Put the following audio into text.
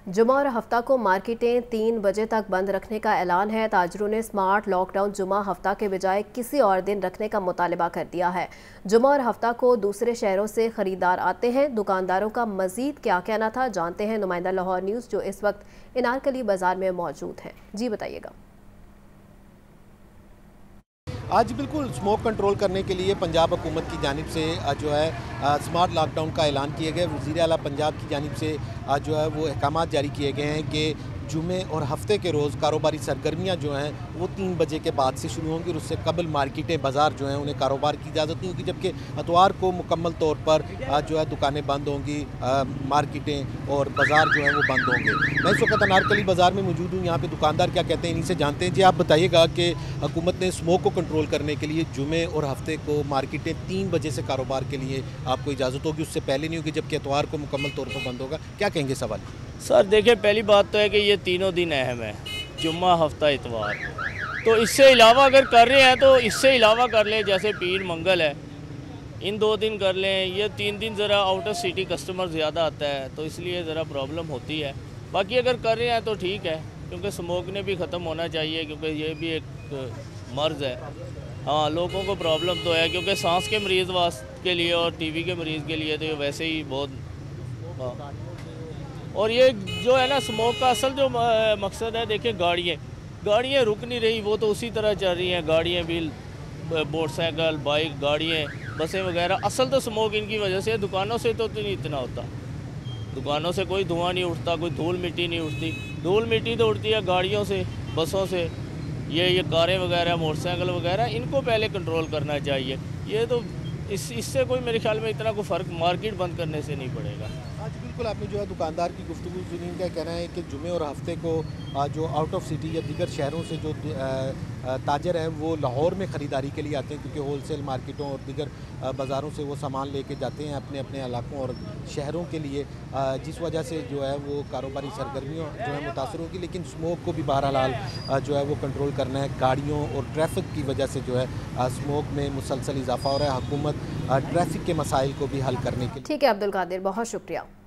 जुमा और हफ्ता को मार्केटें 3 बजे तक बंद रखने का ऐलान है। ताजरों ने स्मार्ट लॉकडाउन जुमा हफ्ता के बजाय किसी और दिन रखने का मुतालबा कर दिया है। जुमा और हफ्ता को दूसरे शहरों से खरीदार आते हैं। दुकानदारों का मजीद क्या कहना था, जानते हैं नुमाइंदा लाहौर न्यूज़ जो इस वक्त इनारकली बाजार में मौजूद है। जी बताइएगा। आज बिल्कुल स्मोक कंट्रोल करने के लिए पंजाब हुकूमत की जानिब से जो है स्मार्ट लॉकडाउन का ऐलान किया गया। वज़ीर आला पंजाब की जानिब से जो है वो अहकामात जारी किए गए हैं कि जुमे और हफ्ते के रोज़ कारोबारी सरगर्मियाँ जो हैं वो 3 बजे के बाद से शुरू होंगी और उससे कबल मार्केटें बाज़ार जो हैं उन्हें कारोबार की इजाज़त नहीं होगी, जबकि इतवार को मुकम्मल तौर पर जो है दुकानें बंद होंगी, मार्केटें और बाज़ार जो हैं वो बंद होंगे। मैं इस वक्त अनारकली बाज़ार में मौजूद हूँ। यहाँ पे दुकानदार क्या कहते हैं इन्हीं से जानते हैं। जी आप बताइएगा कि हुकूमत ने स्मोक को कंट्रोल करने के लिए जुमे और हफ्ते को मार्केटें 3 बजे से कारोबार के लिए आपको इजाज़त होगी, उससे पहले नहीं होगी, जबकि इतवार को मुकम्मल तौर पर बंद होगा। क्या कहेंगे सवाल? सर देखिए, पहली बात तो है कि ये तीनों दिन अहम है, जुम्मा हफ्ता इतवार। तो इससे अलावा अगर कर रहे हैं तो इससे अलावा कर लें, जैसे पीर मंगल है, इन 2 दिन कर लें। ये 3 दिन ज़रा आउट ऑफ सिटी कस्टमर ज़्यादा आता है तो इसलिए ज़रा प्रॉब्लम होती है। बाकी अगर कर रहे हैं तो ठीक है, क्योंकि स्मोक ने भी ख़त्म होना चाहिए, क्योंकि ये भी एक मर्ज़ है। हाँ, लोगों को प्रॉब्लम तो है, क्योंकि सांस के मरीज़ के लिए और टीबी के मरीज़ के लिए तो ये वैसे ही बहुत। हाँ, और ये जो है ना स्मोक का असल जो मकसद है, देखिए गाड़ियाँ रुक नहीं रही, वो तो उसी तरह चल रही हैं। गाड़ियाँ भी, मोटरसाइकिल, बाइक, गाड़ियाँ, बसें वगैरह। असल तो स्मोक इनकी वजह से, दुकानों से तो नहीं इतना होता। दुकानों से कोई धुआं नहीं उठता, कोई धूल मिट्टी नहीं उठती। धूल मिट्टी तो उठती है गाड़ियों से, बसों से। ये कारें वगैरह, मोटरसाइकिल वगैरह, इनको पहले कंट्रोल करना चाहिए। ये तो इससे कोई मेरे ख्याल में इतना कोई फ़र्क मार्केट बंद करने से नहीं पड़ेगा। आज बिल्कुल आपने जो है दुकानदार की गुफ्तगू सुनी। इनका कहना है कि जुमे और हफ्ते को जो आउट ऑफ सिटी या दीगर शहरों से जो ताजर हैं वो लाहौर में ख़रीदारी के लिए आते हैं, क्योंकि होलसेल मार्केटों और दीगर बाज़ारों से वो सामान लेके जाते हैं अपने अपने इलाकों और शहरों के लिए, जिस वजह से जो है वो कारोबारी सरगर्मियों जो है मुतासर होगी। लेकिन स्मोक को भी बहरहाल जो है वो कंट्रोल करना है। गाड़ियों और ट्रैफिक की वजह से जो है स्मोक में मुसलसल इजाफा हो रहा है। हुकूमत ट्रैफिक के मसाइल को भी हल करने के लिए। ठीक है अब्दुल कादिर, बहुत शुक्रिया।